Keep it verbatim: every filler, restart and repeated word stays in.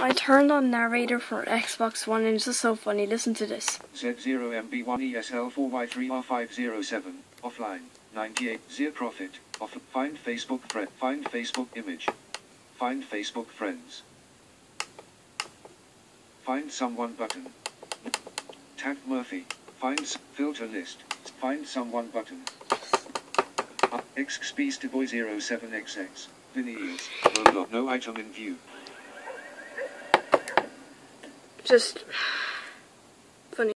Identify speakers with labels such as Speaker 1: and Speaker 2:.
Speaker 1: I turned on Narrator for Xbox One and it's just so funny. Listen to this.
Speaker 2: Z zero M B one E S L four Y three R five zero seven. Offline. ninety-eight. Zero profit. Off. Find Facebook friend. Find Facebook image. Find Facebook friends. Find someone button. Tag Murphy. Find s filter list. Find someone button. Uh, X Space to boy zero seven X X. Vinny's. No, no item in view.
Speaker 1: Just